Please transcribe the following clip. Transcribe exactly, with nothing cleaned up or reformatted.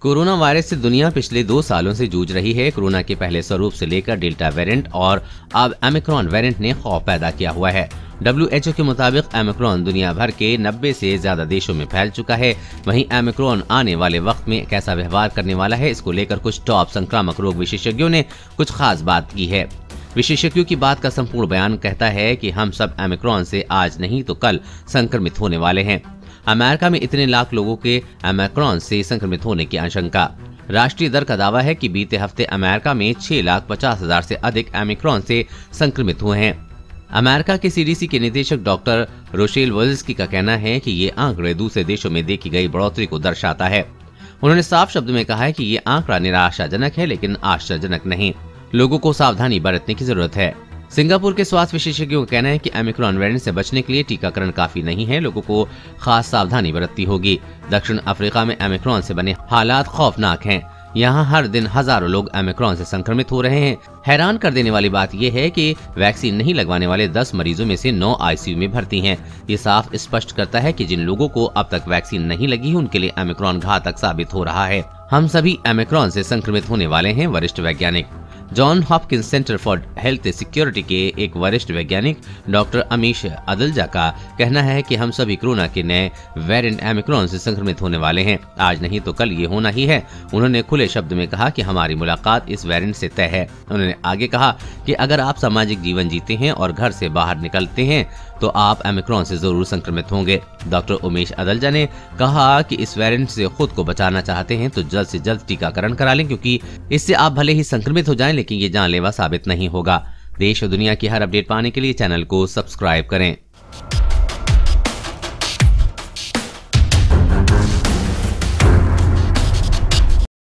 Corona virus से दुनिया पिछले दो सालों से जूझ रही है। कोरोना के पहले स्वरूप से लेकर डेल्टा वेरिएंट और अब ओमिक्रॉन वेरिएंट ने खौफ पैदा किया हुआ है। डब्ल्यू एच ओ के मुताबिक ओमिक्रॉन दुनिया भर के नब्बे से ज्यादा देशों में फैल चुका है। वहीं ओमिक्रॉन आने वाले वक्त में कैसा व्यवहार करने वाला है, इसको लेकर कुछ टॉप संक्रामक रोग विशेषज्ञों ने कुछ खास बात की है। विशेषज्ञों की बात का संपूर्ण बयान कहता है कि हम सब ओमिक्रॉन से आज नहीं तो कल संक्रमित होने वाले हैं। अमेरिका में इतने लाख लोगों के ओमिक्रॉन से संक्रमित होने की आशंका। राष्ट्रीय दर का दावा है कि बीते हफ्ते अमेरिका में छह लाख पचास हजार से अधिक ओमिक्रॉन से संक्रमित हुए हैं। अमेरिका के सी डी सी के निदेशक डॉक्टर रोशेल वोल्स्की का कहना है कि ये आंकड़े दूसरे देशों में देखी गई बढ़ोतरी को दर्शाता है। उन्होंने साफ शब्द में कहा है कि ये आंकड़ा निराशाजनक है, लेकिन आश्चर्यजनक नहीं। लोगों को सावधानी बरतने की जरूरत है। सिंगापुर के स्वास्थ्य विशेषज्ञों का कहना है कि ओमिक्रॉन वेरिएंट से बचने के लिए टीकाकरण काफी नहीं है, लोगों को खास सावधानी बरतनी होगी। दक्षिण अफ्रीका में ओमिक्रॉन से बने हालात खौफनाक हैं। यहाँ हर दिन हजारों लोग ओमिक्रॉन से संक्रमित हो रहे हैं। हैरान कर देने वाली बात यह है कि वैक्सीन नहीं लगवाने वाले दस मरीजों में से नौ आई सी यू में भर्ती हैं। ये साफ स्पष्ट करता है कि जिन लोगों को अब तक वैक्सीन नहीं लगी, उनके लिए ओमिक्रॉन घातक साबित हो रहा है। हम सभी ओमिक्रॉन से संक्रमित होने वाले हैं। वरिष्ठ वैज्ञानिक John Hopkins centre for health security के एक वरिष्ठ वैज्ञानिक डॉक्टर अमीश अदलजा का कहना है कि हम सभी कोरोना के नए वेरिएंट ओमिक्रॉन से संक्रमित होने वाले हैं। आज नहीं तो कल ये होना ही है। उन्होंने खुले शब्द में कहा कि हमारी मुलाकात इस वेरिएंट से तय है। उन्होंने आगे कहा कि अगर आप सामाजिक जीवन जीते हैं और घर से बाहर निकलते हैं तो आप ओमिक्रॉन से जरूर संक्रमित होंगे। डॉक्टर उमेश अदलजा ने कहा कि इस वेरिएंट से खुद को बचाना चाहते हैं तो जल्द से जल्द टीकाकरण करा लें, क्योंकि इससे आप भले ही संक्रमित हो जाएं, लेकिन ये जानलेवा साबित नहीं होगा। देश और दुनिया की हर अपडेट पाने के लिए चैनल को सब्सक्राइब करें।